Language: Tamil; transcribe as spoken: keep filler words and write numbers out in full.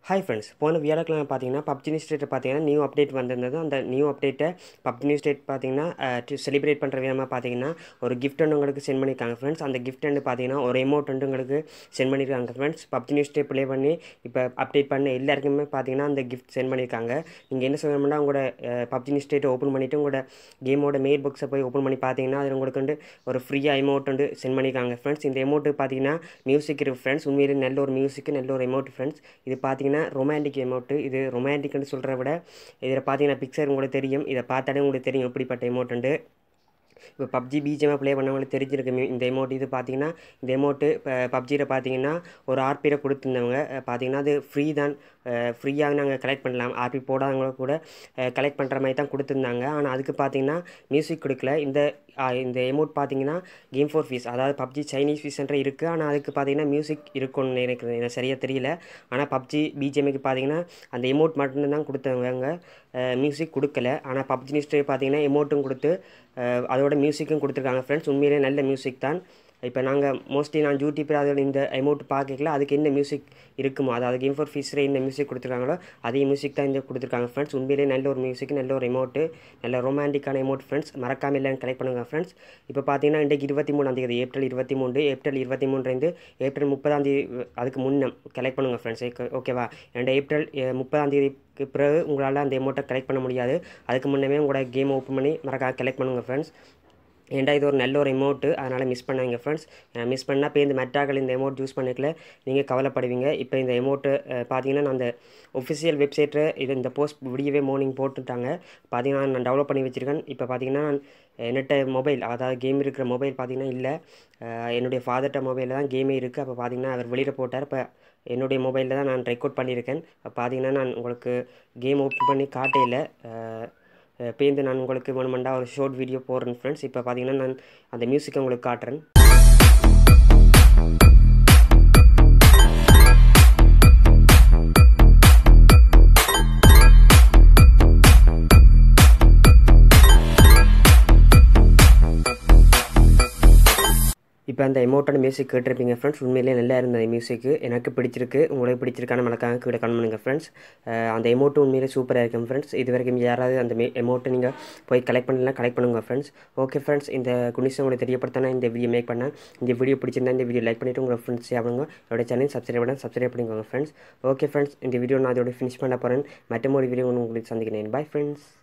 Hi friends, போன வியாழக்கிழமை பார்த்தீங்கன்னா பப்ஜி நியூஸ் ஸ்டேட் பார்த்தீங்கன்னா நியூ அப்டேட் வந்திருந்தது. அந்த நியூ அப்டேட்டை பப்ஜி நியூஸ் ஸ்டேட் பார்த்தீங்கன்னா செலிப்ரேட் பண்ணுற விதமாக பார்த்தீங்கன்னா ஒரு கிஃப்ட் ஒன்று உங்களுக்கு சென்ட் பண்ணியிருக்காங்க ஃப்ரெண்ட்ஸ். அந்த கிஃப்ட் வந்து பார்த்தீங்கன்னா ஒரு எமௌண்ட் வந்து உங்களுக்கு சென்ட் பண்ணியிருக்காங்க friends. PUBG news state play பண்ணி இப்போ அப்டேட் பண்ண எல்லாருக்குமே பார்த்தீங்கன்னா அந்த கிஃப்ட் சென்ட் பண்ணியிருக்காங்க. நீங்கள் என்ன சொல்லணும்னா உங்களோட பப்ஜி நியூஸ் ஸ்டேட்டை ஓப்பன் பண்ணிவிட்டு உங்களோட கேமோட மெயில் பாக்ஸை போய் ஓப்பன் பண்ணி பார்த்தீங்கன்னா அதில் உங்களுக்கு வந்து ஒரு ஃப்ரீயாக எமௌண்ட் வந்து சென்ட் பண்ணியிருக்காங்க ஃப்ரெண்ட்ஸ். இந்த எமௌண்ட்டு பார்த்தீங்கன்னா மியூசிக் இருக்குது ஃப்ரெண்ட்ஸ். உண்மையிலே நல்ல ஒரு மியூசிக் நல்ல ஒரு எமௌண்ட் ஃப்ரெண்ட்ஸ். இது பார்த்தீங்கன்னா ரொமான்டிக் எமௌண்ட்டு. இது ரொமான்டிக்னு சொல்கிறத விட இதில் பார்த்தீங்கன்னா பிக்சர் உங்களுக்கு தெரியும். இதை பார்த்தாலே உங்களுக்கு தெரியும் எப்படிப்பட்ட எமௌண்ட்டு. இப்போ பப்ஜி பிஜிஎம்மாக ப்ளே பண்ணவங்களுக்கு தெரிஞ்சிருக்கு இந்த எமௌண்ட். இது பார்த்தீங்கன்னா இந்த எமௌண்ட்டு இப்போ பப்ஜியில் பார்த்தீங்கன்னா ஒரு ஆர்பியில் கொடுத்துருந்தவங்க பார்த்தீங்கன்னா அது ஃப்ரீ தான், ஃப்ரீயாக நாங்கள் கலெக்ட் பண்ணலாம். ஆர்பி போடாதவங்கள கூட கலெக்ட் பண்ணுற மாதிரி தான் கொடுத்துருந்தாங்க. ஆனால் அதுக்கு பார்த்தீங்கன்னா மியூசிக் கொடுக்கல. இந்த இந்த எமௌண்ட் பார்த்தீங்கன்னா கேம் ஃபார் ஃபீஸ், அதாவது பப்ஜி சைனீஸ் ஃபீஸ்ன்ற இருக்குது. ஆனால் அதுக்கு பார்த்தீங்கன்னா மியூசிக் இருக்கும்னு எனக்கு எனக்கு சரியாக தெரியல. ஆனால் பப்ஜி பிஜிஎம்க்கு பார்த்தீங்கன்னா அந்த எமௌண்ட் மட்டும்தான் கொடுத்தவங்க, மியூசிக் கொடுக்கல. ஆனால் பப்ஜி நியூஸ்ட்டு பார்த்தீங்கன்னா எமௌண்ட்டும் கொடுத்து அதோட மியூசிக்கும் கொடுத்துருக்காங்க ஃப்ரெண்ட்ஸ். உண்மையிலே நல்ல மியூசிக் தான். இப்போ நாங்கள் மோஸ்ட்லி நான் யூடியூப்பில் அதோட இந்த அமௌண்ட் பார்க்கல, அதுக்கு என்ன மியூசிக் இருக்குமோ அதாவது கேம் ஃபார் ஃபீஸில் என்ன மியூசிக் கொடுத்துருக்காங்களோ அதே மியூசிக் தான் இந்த கொடுத்துருக்காங்க ஃப்ரெண்ட்ஸ். உண்மையிலே நல்ல ஒரு மியூசிக் நல்ல ஒரு எமௌண்ட்டு நல்ல ரொமான்டிக்கான எமௌண்ட் ஃப்ரெண்ட்ஸ். மறக்காமல் எல்லாம் கலெக்ட் பண்ணுங்கள் ஃப்ரெண்ட்ஸ். இப்போ பார்த்தீங்கன்னா இன்றைக்கு இருபத்தி மூணாம் தேதி ஏப்ரல் இருபத்தி மூணு ஏப்ரல் இருபத்தி மூணுலேருந்து ஏப்ரல் முப்பதாம் தேதி அதுக்கு முன்னே கலெக்ட் பண்ணுங்கள் ஃப்ரெண்ட்ஸ். ஓகேவா? ரெண்டு ஏப்ரல் முப்பதாம் தேதிக்கு பிறகு உங்களால் அந்த எமௌண்ட்டை கலெக்ட் பண்ண முடியாது. அதுக்கு முன்னே உங்களோட கேம் ஓப்பன் பண்ணி மறக்காம கலெக்ட் பண்ணுங்கள் ஃப்ரெண்ட்ஸ். ஏன்டா இது ஒரு நல்ல ஒரு எமௌண்ட்டு, அதனால் மிஸ் பண்ணாங்க ஃப்ரெண்ட்ஸ். மிஸ் பண்ணால் இப்போ இந்த மெட்டாக்கள் இந்த எமௌண்ட் யூஸ் பண்ணிக்கல நீங்கள் கவலைப்படுவீங்க. இப்போ இந்த எமௌண்ட்டு பார்த்தீங்கன்னா நான் அந்த ஒஃபிஷியல் வெப்சைட்டில் இது இந்த போஸ்ட் விடியவே மார்னிங் போட்டுட்டாங்க. பார்த்தீங்கன்னா நான் டெவலப் பண்ணி வச்சுருக்கேன். இப்போ பார்த்தீங்கன்னா நான் என்னட்ட மொபைல் அதாவது கேம் இருக்கிற மொபைல் பார்த்தீங்கன்னா இல்லை, என்னுடைய ஃபாதர்கிட்ட மொபைலில் தான் கேமே இருக்குது. அப்போ பார்த்தீங்கன்னா அவர் வெளியில் போட்டார். இப்போ என்னுடைய மொபைலில் தான் நான் ரெக்கார்ட் பண்ணியிருக்கேன். பார்த்தீங்கன்னா நான் உங்களுக்கு கேம் ஓப்பன் பண்ணி காட்டையில் பேருந்து நான் உங்களுக்கு வேணுமெண்டா ஒரு ஷார்ட் வீடியோ போடுறேன் ஃப்ரெண்ட்ஸ். இப்போ பார்த்தீங்கன்னா நான் அந்த மியூசிக்கை உங்களுக்கு காட்டுறேன். இப்போ அந்த எமௌண்ட்டான மியூசிக் கேட்டிருப்பீங்க ஃப்ரெண்ட்ஸ். உண்மையிலே நல்லா இருந்தது மியூசிக்கு, எனக்கு பிடிச்சிருக்கு. உங்களுக்கு பிடிச்சிருக்கான மறக்காம கீழே கமெண்ட் பண்ணுங்கள் ஃப்ரெண்ட்ஸ். அந்த எமௌண்ட்டு உண்மையிலே சூப்பராக இருக்கும் ஃப்ரெண்ட்ஸ். இது வரைக்கும் யாராவது அந்த மே எமௌண்ட்டை நீங்கள் போய் கலெக்ட் பண்ணலாம் கலெக்ட் பண்ணுங்கள் ஃப்ரெண்ட்ஸ். ஓகே ஃப்ரெண்ட்ஸ், இந்த குனிஷை உங்களுக்கு தெரியப்படுத்தினா இந்த வீடியோ மேக் பண்ணேன். இந்த வீடியோ பிடிச்சிருந்தா இந்த வீடியோ லைக் பண்ணிவிட்டு உங்கள் ஃப்ரெண்ட்ஸ் ஷேர் பண்ணுங்க. என்னோட சேனல் சப்ஸ்கிரைப் பண்ண சப்ஸ்கிரைப் பண்ணிக்கோங்க ஃப்ரெண்ட்ஸ். ஓகே ஃப்ரெண்ட்ஸ், இந்த வீடியோ நான் அதோட ஃபினிஷ் பண்ண போகிறேன். மற்ற ஒரு வீடியோ உங்களுக்கு சந்திக்கிறேன். Bye friends.